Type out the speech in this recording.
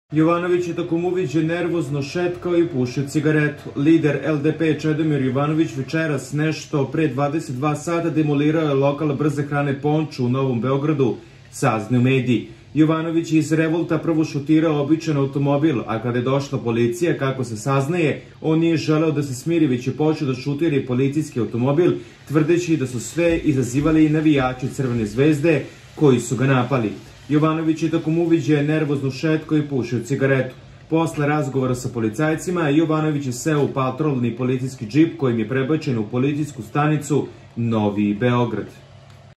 Jovanović je tokom uviđaja nervozno šetkao i pušio cigaretu. Lider LDP Čedomir Jovanović večeras nešto pre 22 sata demolirao je lokal brze hrane Ponču u Novom Beogradu, saznaju mediji. Jovanović je iz revolta prvo šutirao običan automobil, a kada je došla policija, kako se saznaje, on nije želeo da se smiri, već je počeo da šutira i policijski automobil, tvrdeći da su sve izazivali i navijači Crvene zvezde koji su ga napali. Jovanović je tokom uviđaja nervozno šetkao i pušio cigaretu. Posle razgovora sa policajcima, Jovanović je seo u patrolni policijski džip kojim je prebačen u policijsku stanicu Novi Beograd.